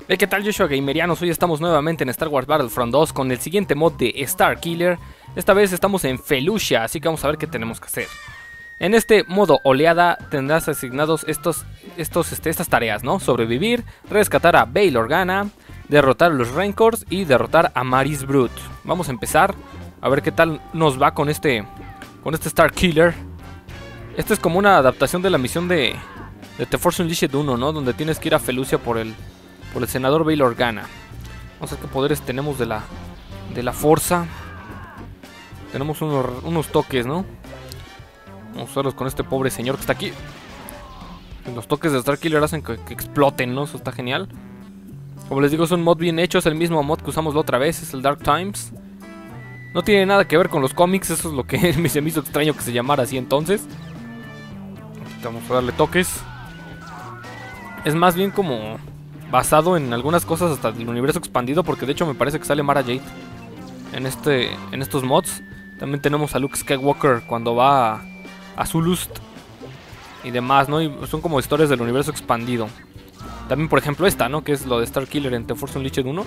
Hey, ¿qué tal, Joshua Gamerianos? Hoy estamos nuevamente en Star Wars Battlefront 2 con el siguiente mod de Starkiller. Esta vez estamos en Felucia, así que vamos a ver qué tenemos que hacer. En este modo oleada tendrás asignados estas tareas, ¿no? Sobrevivir, rescatar a Bail Organa, derrotar a los Rancors y derrotar a Maris Brute. Vamos a empezar a ver qué tal nos va con este Starkiller. Esta es como una adaptación de la misión de The Force Unleashed 1, ¿no? Donde tienes que ir a Felucia por el senador Bail Organa. Vamos a ver qué poderes tenemos de la fuerza. Tenemos unos toques, ¿no? Vamos a usarlos con este pobre señor que está aquí. Los toques de Starkiller hacen que exploten, ¿no? Eso está genial. Como les digo, es un mod bien hecho. Es el mismo mod que usamos la otra vez. Es el Dark Times. No tiene nada que ver con los cómics. Eso es lo que se me hizo extraño que se llamara así entonces. Vamos a darle toques. Es más bien como basado en algunas cosas hasta del universo expandido, porque de hecho me parece que sale Mara Jade en estos mods. También tenemos a Luke Skywalker cuando va a Zulust y demás, ¿no? Y son como historias del universo expandido. También, por ejemplo, esta, ¿no? Que es lo de Starkiller en The Force Unleashed 1.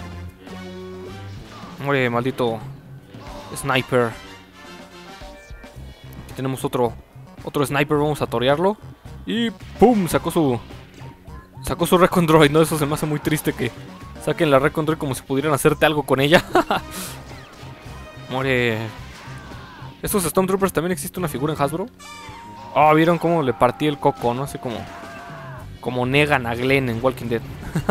Oye, maldito sniper. Aquí tenemos otro sniper, vamos a torearlo. Y ¡pum! Sacó su Recon Droid, ¿no? Eso se me hace muy triste que saquen la Recon Droid como si pudieran hacerte algo con ella. More. Estos Stormtroopers también existe una figura en Hasbro. Ah, ¿vieron cómo le partí el coco, no? Así como Negan a Glenn en Walking Dead.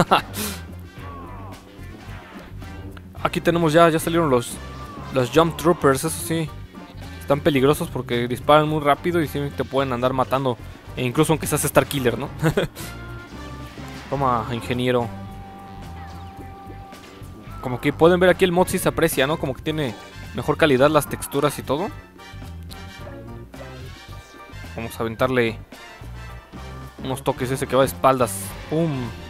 Aquí tenemos ya salieron los Jump Troopers, eso sí. Están peligrosos porque disparan muy rápido y sí te pueden andar matando. E incluso aunque seas Starkiller, ¿no? Toma, ingeniero. Como que pueden ver aquí el mod sí se aprecia, ¿no? Como que tiene mejor calidad las texturas y todo. Vamos a aventarle unos toques ese que va de espaldas. ¡Pum!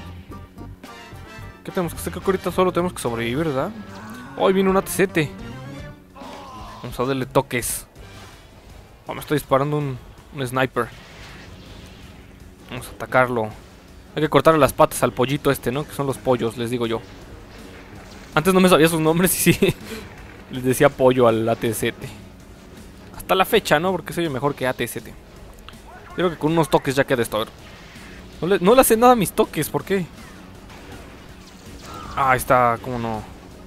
¿Qué tenemos que hacer? Creo que ahorita solo tenemos que sobrevivir, ¿verdad? ¡Hoy viene un AT-7! Vamos a darle toques. Oh, me estoy disparando un sniper. Vamos a atacarlo. Hay que cortarle las patas al pollito este, ¿no? Que son los pollos, les digo yo. Antes no me sabía sus nombres y sí les decía pollo al AT-7. Hasta la fecha, ¿no? Porque soy mejor que AT-7. Creo que con unos toques ya queda esto. A ver. No le hacen nada a mis toques, ¿por qué? Ah, ahí está, cómo no.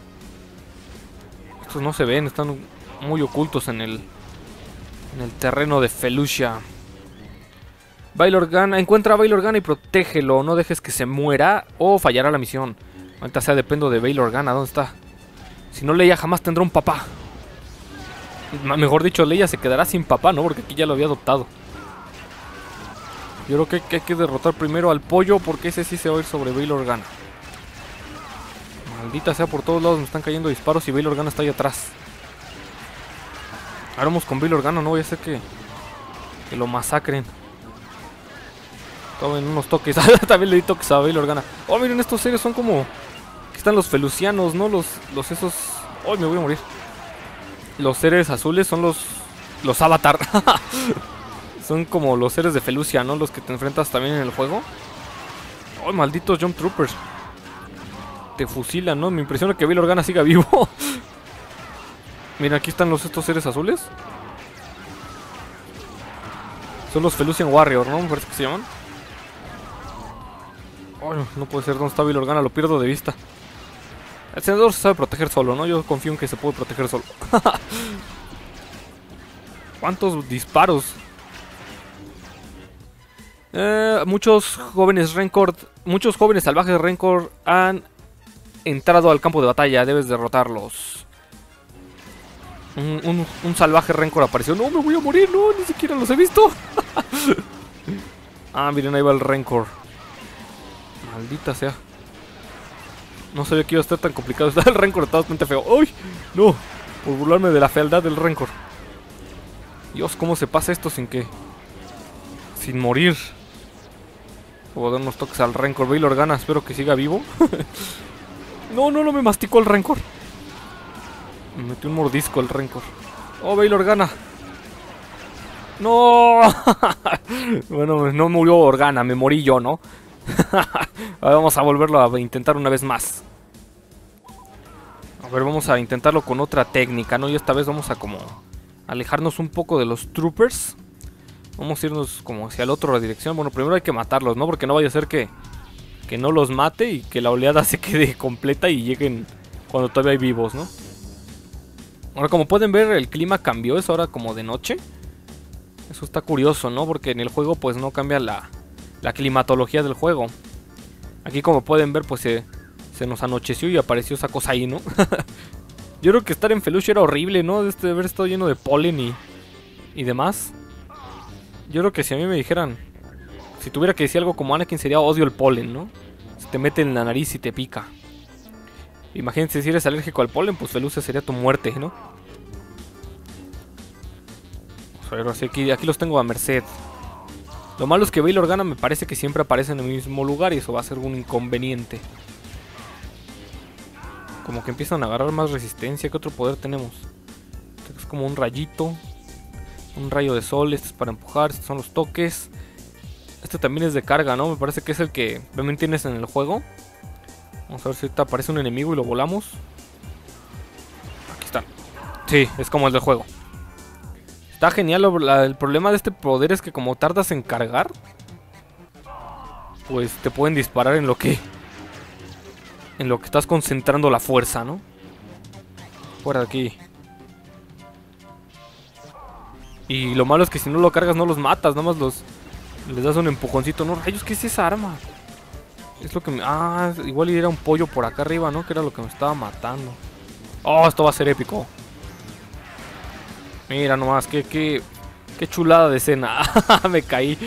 Estos no se ven, están muy ocultos en el terreno de Felucia. Bail Organa, encuentra a Bail Organa y protégelo. No dejes que se muera o fallará la misión. Ahorita sea dependo de Bail Organa, ¿dónde está? Si no, Leia jamás tendrá un papá. Mejor dicho, Leia se quedará sin papá, ¿no? Porque aquí ya lo había adoptado. Yo creo que hay que derrotar primero al pollo, porque ese sí se va a ir sobre Bail Organa. Maldita sea, por todos lados me están cayendo disparos y Bail Organa está ahí atrás. Ahora vamos con Bail Organa, no voy a hacer que lo masacren. Tomen unos toques. También le di toques a Bail Organa. Oh, miren, estos seres son como... Aquí están los felucianos, ¿no? Los esos... ¡Ay, me voy a morir! Los seres azules son los Avatar. Son como los seres de Felucia, ¿no? Los que te enfrentas también en el juego. ¡Ay, malditos Jump Troopers! Te fusilan, ¿no? Me impresiona que Bail Organa siga vivo. Miren, aquí están estos seres azules. Son los Felucian Warrior, ¿no? Me parece que se llaman. Oh, no puede ser, ¿dónde está Bail Organa? Lo pierdo de vista. El senador se sabe proteger solo, ¿no? Yo confío en que se puede proteger solo. ¿Cuántos disparos? Muchos jóvenes salvajes Rancor han entrado al campo de batalla. Debes derrotarlos. Un salvaje Rancor apareció. No, me voy a morir, no, ni siquiera los he visto. Ah, miren, ahí va el Rancor. Maldita sea. No sabía que iba a estar tan complicado. El Rancor está bastante feo. ¡Uy! No, por burlarme de la fealdad del Rancor. Dios, ¿cómo se pasa esto sin morir? Voy a dar unos toques al Rancor. Bail Organa, espero que siga vivo. No me masticó el Rancor. Me metió un mordisco el Rancor. ¡Oh, Bail Organa! ¡No! Bueno, no murió Organa, me morí yo, ¿no? A ver, vamos a volverlo a intentar una vez más. A ver, vamos a intentarlo con otra técnica, ¿no? Y esta vez vamos a como alejarnos un poco de los troopers. Vamos a irnos como hacia la otra dirección. Bueno, primero hay que matarlos, ¿no? Porque no vaya a ser que no los mate y que la oleada se quede completa y lleguen cuando todavía hay vivos, ¿no? Ahora, como pueden ver, el clima cambió, es ahora como de noche. Eso está curioso, ¿no? Porque en el juego pues no cambia la climatología del juego. Aquí, como pueden ver, pues se nos anocheció y apareció esa cosa ahí, ¿no? Yo creo que estar en Felucia era horrible, ¿no? De haber estado lleno de polen y demás. Yo creo que si a mí me dijeran, si tuviera que decir algo como Anakin, sería odio el polen, ¿no? Se te mete en la nariz y te pica. Imagínense, si eres alérgico al polen, pues Felucia sería tu muerte, ¿no? Vamos a ver, así aquí los tengo a merced. Lo malo es que Bail Organa me parece que siempre aparece en el mismo lugar y eso va a ser un inconveniente. Como que empiezan a agarrar más resistencia. ¿Qué otro poder tenemos? Este es como un rayito. Un rayo de sol. Este es para empujar. Estos son los toques. Este también es de carga, ¿no? Me parece que es el que también tienes en el juego. Vamos a ver si ahorita aparece un enemigo y lo volamos. Aquí está. Sí, es como el del juego. Está genial. El problema de este poder es que como tardas en cargar, pues te pueden disparar en lo que estás concentrando la fuerza, ¿no? Fuera de aquí. Y lo malo es que si no lo cargas no los matas, nada más les das un empujoncito. No, rayos, ¿qué es esa arma? Es lo que me... Ah, igual era un pollo por acá arriba, ¿no? Que era lo que me estaba matando. Oh, esto va a ser épico. Mira nomás, qué chulada de escena. Me caí.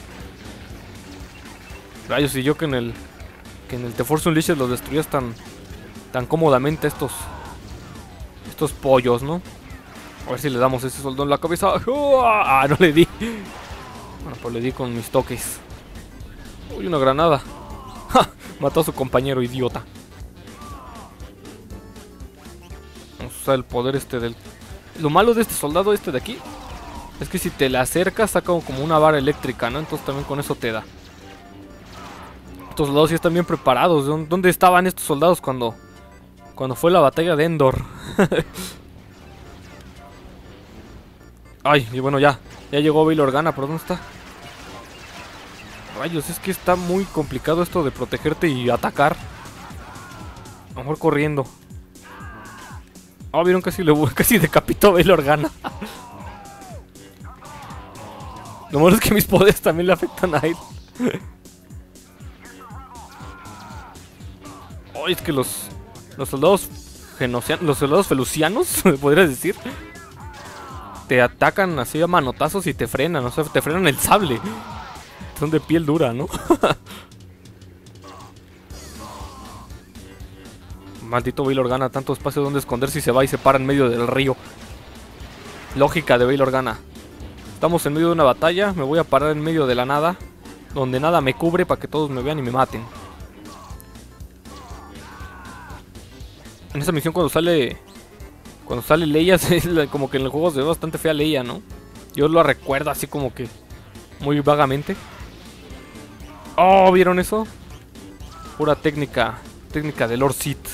Rayos, y yo que en el The Force Unleashed los destruyas tan cómodamente estos pollos, ¿no? A ver si le damos ese soldado en la cabeza. Ah, no le di. Bueno, pues le di con mis toques. Uy, una granada. ¡Ja! Mató a su compañero, idiota. Vamos a usar el poder del... Lo malo de este soldado de aquí es que si te le acercas saca como una vara eléctrica, ¿no? Entonces también con eso te da. Estos soldados sí están bien preparados. ¿Dónde estaban estos soldados cuando fue la batalla de Endor? Ay, y bueno, ya llegó Bail Organa, pero ¿dónde está? Rayos, es que está muy complicado esto de protegerte y atacar. A lo mejor corriendo. Ah, vieron, casi decapitó a Bail Organa. Lo malo es que mis poderes también le afectan a él. Oh, es que los soldados genocianos, los soldados felucianos, podrías decir, te atacan así a manotazos y te frenan, o sea, te frenan el sable. Son de piel dura, ¿no? Maldito Bail Organa, tanto espacio donde esconderse y se va y se para en medio del río. Lógica de Bail Organa. Estamos en medio de una batalla, me voy a parar en medio de la nada, donde nada me cubre para que todos me vean y me maten. En esa misión cuando sale Leia, como que en el juego se ve bastante fea Leia, ¿no? Yo lo recuerdo así como que muy vagamente. Oh, ¿vieron eso? Pura técnica de Lord Sith.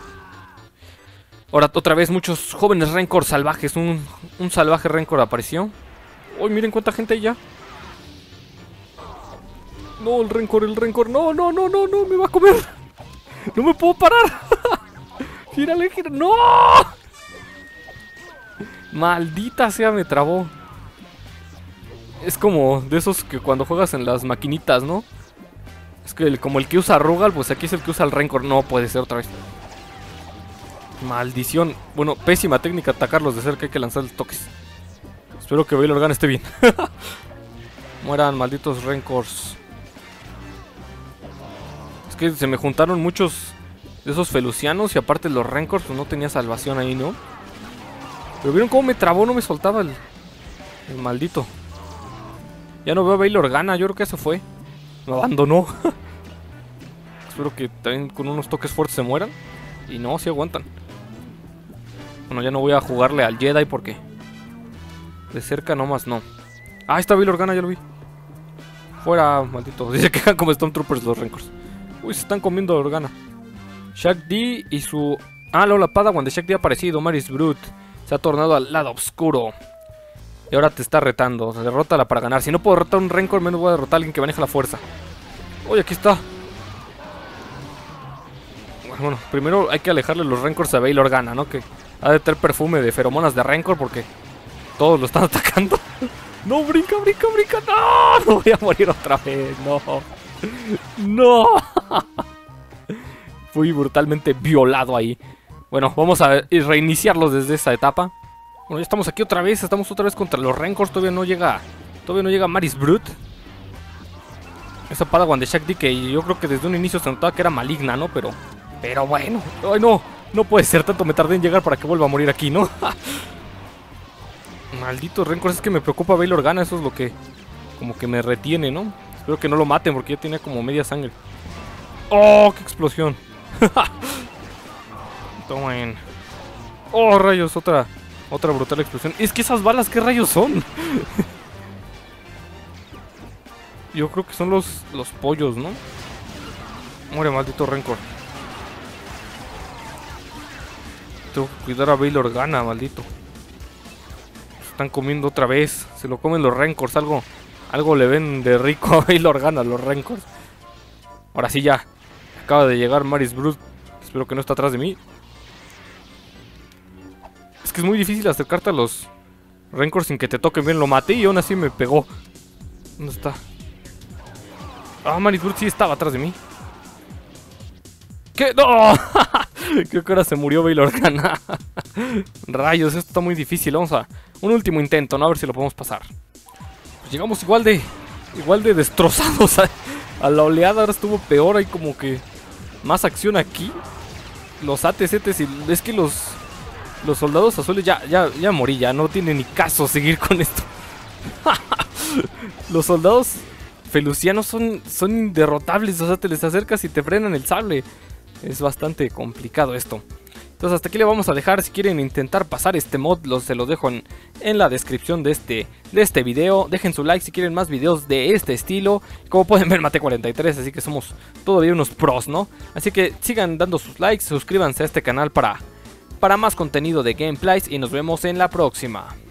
Ahora otra vez muchos jóvenes Rancor salvajes. Un salvaje Rancor apareció. Uy, miren cuánta gente hay ya. No, el Rancor. No, me va a comer. No me puedo parar. Gírale. ¡No! Maldita sea, me trabó. Es como de esos que cuando juegas en las maquinitas, ¿no? Es que como el que usa Rugal, pues aquí es el que usa el Rancor. No puede ser otra vez. Maldición. Bueno, pésima técnica atacarlos de cerca, hay que lanzar toques. Espero que Bail Organa esté bien. Mueran, malditos Rancors. Es que se me juntaron muchos de esos felucianos y aparte los Rancors, pues no tenía salvación ahí, ¿no? Pero vieron cómo me trabó, no me soltaba el maldito. Ya no veo a Bail Organa, yo creo que eso fue. Me abandonó. Espero que también con unos toques fuertes se mueran. Y no, sí aguantan. Bueno, ya no voy a jugarle al Jedi porque de cerca nomás no. Ah, está Bail Organa, ya lo vi. Fuera, maldito. Dice que como Stormtroopers los Rancors. Uy, se están comiendo a Organa. Shack D y su... Ah, Lola Padawan de Shack D ha aparecido. Maris Brute se ha tornado al lado oscuro. Y ahora te está retando. Derrótala para ganar. Si no puedo derrotar a un Rancor, menos voy a derrotar a alguien que maneja la fuerza. Uy, aquí está. Bueno, primero hay que alejarle los Rancors a Bail Organa, ¿no? Que ha de tener perfume de feromonas de Rancor porque todos lo están atacando. No, brinca, brinca, brinca. No, no voy a morir otra vez. No. No. Fui brutalmente violado ahí. Bueno, vamos a reiniciarlos desde esa etapa. Bueno, ya estamos aquí otra vez. Estamos otra vez contra los Rancors. Todavía no llega Maris Brute. Esa Padawan de Shack D que yo creo que desde un inicio se notaba que era maligna, ¿no? Pero bueno. Ay, no. No puede ser. Tanto me tardé en llegar para que vuelva a morir aquí, ¿no? Malditos Rancors. Es que me preocupa Bail Organa. Eso es lo que como que me retiene, ¿no? Espero que no lo maten porque ya tiene como media sangre. ¡Oh, qué explosión! Tomen. ¡Oh, rayos! Otra brutal explosión. Es que esas balas, ¿qué rayos son? Yo creo que son los pollos, ¿no? Muere, maldito Rancor. Tengo que cuidar a Bail Organa, maldito. Se están comiendo otra vez. Se lo comen los Rancors. Algo le ven de rico a Bail Organa, los Rancors. Ahora sí ya. Acaba de llegar Maris Brute. Espero que no está atrás de mí. Es que es muy difícil acercarte a los Rancors sin que te toquen bien. Lo maté y aún así me pegó. ¿Dónde está? Ah, Maris Brute sí estaba atrás de mí. ¿Qué? ¡No! Creo que ahora se murió Bail Organa. Rayos, esto está muy difícil. Vamos a un último intento, ¿no? A ver si lo podemos pasar. Pues llegamos igual de destrozados a la oleada. Ahora estuvo peor. Hay como que más acción aquí. Los AT-CTs y... Es que los soldados azules ya morí. Ya no tiene ni caso seguir con esto. Los soldados felucianos son inderrotables. O sea, te les acercas y te frenan el sable. Es bastante complicado esto. Entonces hasta aquí le vamos a dejar. Si quieren intentar pasar este mod, se los dejo en la descripción de este video. Dejen su like si quieren más videos de este estilo. Como pueden ver, maté 43, así que somos todavía unos pros, ¿no? Así que sigan dando sus likes, suscríbanse a este canal para más contenido de gameplays y nos vemos en la próxima.